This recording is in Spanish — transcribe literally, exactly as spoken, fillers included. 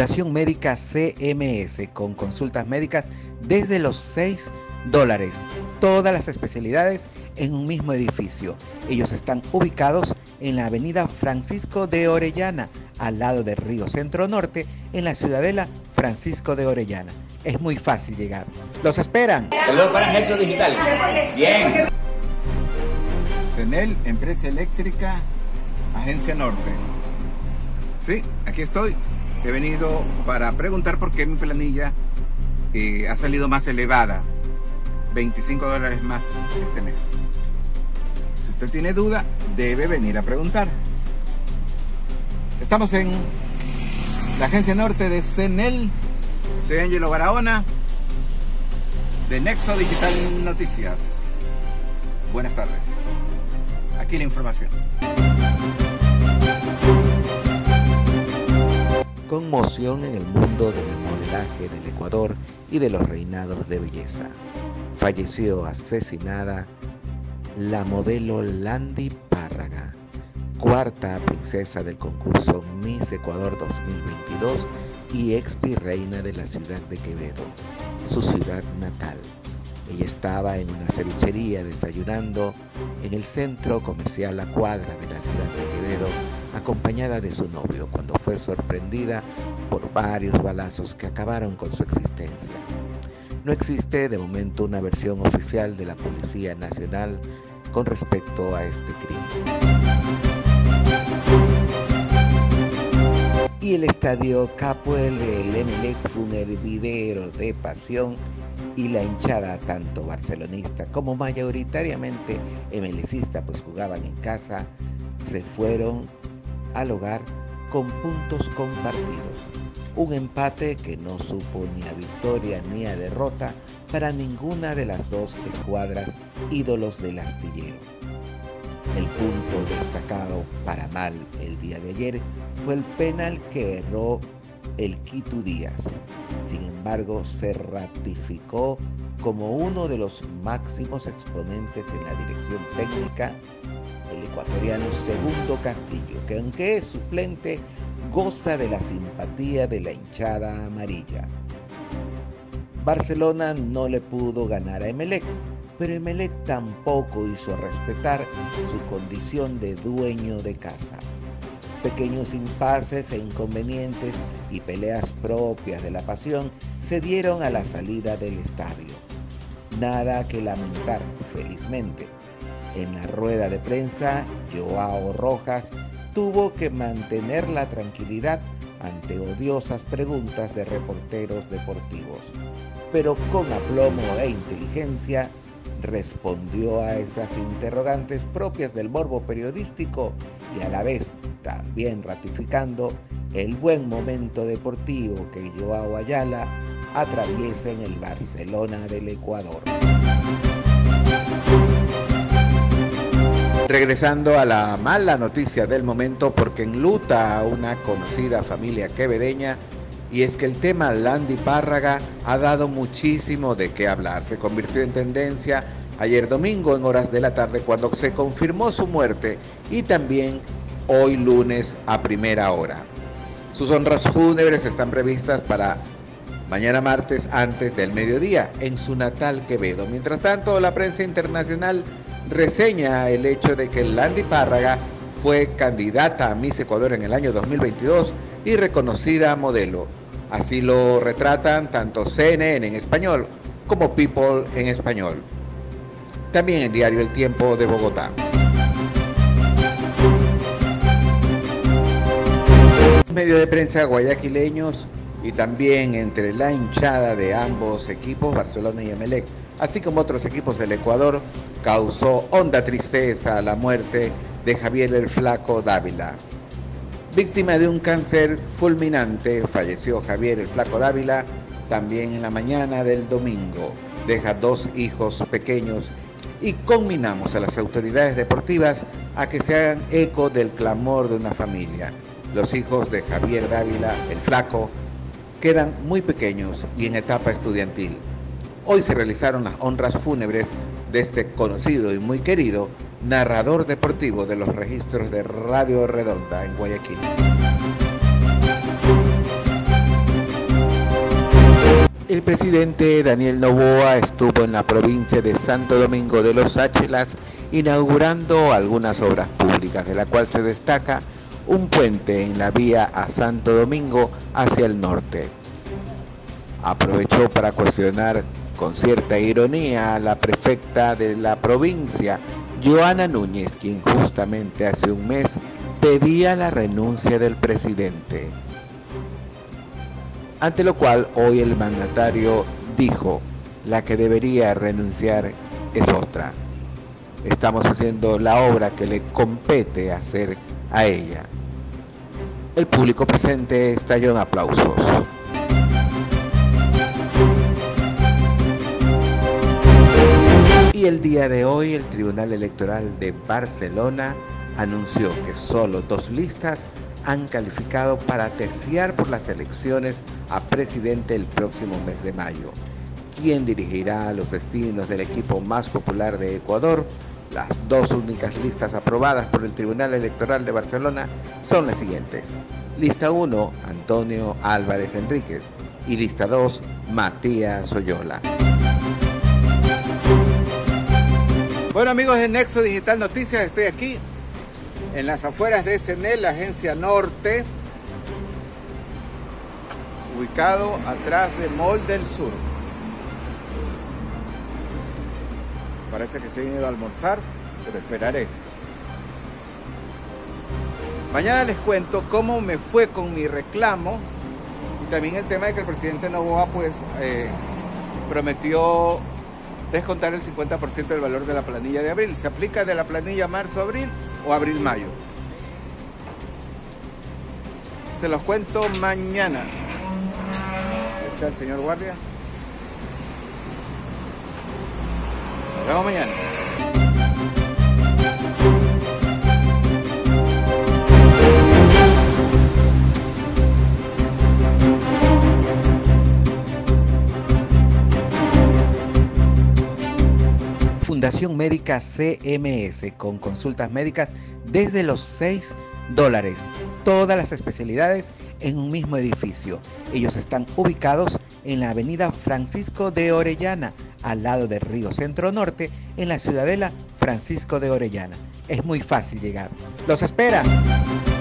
Fundación Médica C M S, con consultas médicas desde los seis dólares. Todas las especialidades en un mismo edificio. Ellos están ubicados en la avenida Francisco de Orellana, al lado del Río Centro Norte, en la ciudadela Francisco de Orellana. Es muy fácil llegar. ¡Los esperan! Saludos para Nexo Digital. Bien. CENEL, Empresa Eléctrica, Agencia Norte. Sí, aquí estoy. He venido para preguntar por qué mi planilla eh, ha salido más elevada. veinticinco dólares más este mes. Si usted tiene duda, debe venir a preguntar. Estamos en la Agencia Norte de CENEL. Soy Ángelo Barahona, de Nexo Digital Noticias. Buenas tardes. Aquí la información. Conmoción en el mundo del modelaje del Ecuador y de los reinados de belleza. Falleció asesinada la modelo Landy Párraga, cuarta princesa del concurso Miss Ecuador dos mil veintidós y ex virreina de la ciudad de Quevedo, su ciudad natal. Ella estaba en una cevichería desayunando en el centro comercial La Cuadra de la ciudad de Quevedo, acompañada de su novio, cuando fue sorprendida por varios balazos que acabaron con su existencia. No existe de momento una versión oficial de la Policía Nacional con respecto a este crimen. Y el estadio Capuel del Emelec fue un hervidero de pasión, y la hinchada, tanto barcelonista como mayoritariamente emelecista, pues jugaban en casa, se fueron al hogar con puntos compartidos. Un empate que no supo ni a victoria ni a derrota para ninguna de las dos escuadras ídolos del astillero. El punto destacado para mal el día de ayer fue el penal que erró el Quito Díaz. Sin embargo, se ratificó como uno de los máximos exponentes en la dirección técnica el ecuatoriano Segundo Castillo, que aunque es suplente, goza de la simpatía de la hinchada amarilla. Barcelona no le pudo ganar a Emelec, pero Emelec tampoco hizo respetar su condición de dueño de casa. Pequeños impases e inconvenientes y peleas propias de la pasión se dieron a la salida del estadio. Nada que lamentar, felizmente. En la rueda de prensa, Joao Rojas tuvo que mantener la tranquilidad ante odiosas preguntas de reporteros deportivos, pero con aplomo e inteligencia respondió a esas interrogantes propias del morbo periodístico y a la vez también ratificando el buen momento deportivo que Joao Ayala atraviesa en el Barcelona del Ecuador. Regresando a la mala noticia del momento, porque enluta a una conocida familia quevedeña, y es que el tema Landy Párraga ha dado muchísimo de qué hablar. Se convirtió en tendencia ayer domingo en horas de la tarde cuando se confirmó su muerte, y también hoy lunes a primera hora. Sus honras fúnebres están previstas para mañana martes antes del mediodía en su natal Quevedo. Mientras tanto, la prensa internacional reseña el hecho de que Landy Párraga fue candidata a Miss Ecuador en el año dos mil veintidós y reconocida modelo. Así lo retratan tanto C N N en español como People en español. También el diario El Tiempo de Bogotá. Medios de prensa guayaquileños y también entre la hinchada de ambos equipos, Barcelona y Emelec, así como otros equipos del Ecuador, causó honda tristeza la muerte de Javier el Flaco Dávila. Víctima de un cáncer fulminante, falleció Javier el Flaco Dávila también en la mañana del domingo. Deja dos hijos pequeños y conminamos a las autoridades deportivas a que se hagan eco del clamor de una familia. Los hijos de Javier Dávila, el Flaco, quedan muy pequeños y en etapa estudiantil. Hoy se realizaron las honras fúnebres de este conocido y muy querido narrador deportivo de los registros de Radio Redonda en Guayaquil. El presidente Daniel Noboa estuvo en la provincia de Santo Domingo de los Áchilas inaugurando algunas obras públicas, de la cual se destaca un puente en la vía a Santo Domingo hacia el norte. Aprovechó para cuestionar con cierta ironía a la prefecta de la provincia, Joana Núñez, quien justamente hace un mes pedía la renuncia del presidente. Ante lo cual hoy el mandatario dijo, la que debería renunciar es otra. Estamos haciendo la obra que le compete hacer a ella. El público presente estalló en aplausos. Y el día de hoy el Tribunal Electoral de Barcelona anunció que solo dos listas han calificado para terciar por las elecciones a presidente el próximo mes de mayo. ¿Quién dirigirá los destinos del equipo más popular de Ecuador? Las dos únicas listas aprobadas por el Tribunal Electoral de Barcelona son las siguientes. Lista uno, Antonio Álvarez Enríquez. Y lista dos, Matías Oyola. Bueno, amigos de Nexo Digital Noticias, estoy aquí en las afueras de S N E L, la agencia norte, ubicado atrás de Mall del Sur. Parece que se han ido a almorzar, pero esperaré. Mañana les cuento cómo me fue con mi reclamo y también el tema de que el presidente Noboa pues eh, prometió descontar el cincuenta por ciento del valor de la planilla de abril. ¿Se aplica de la planilla marzo-abril o abril-mayo? Se los cuento mañana. Ahí está el señor guardia. Nos vemos mañana. Fundación Médica C M S, con consultas médicas desde los seis dólares. Todas las especialidades en un mismo edificio. Ellos están ubicados en la avenida Francisco de Orellana, al lado del Río Centro Norte, en la ciudadela Francisco de Orellana. Es muy fácil llegar. ¡Los espera!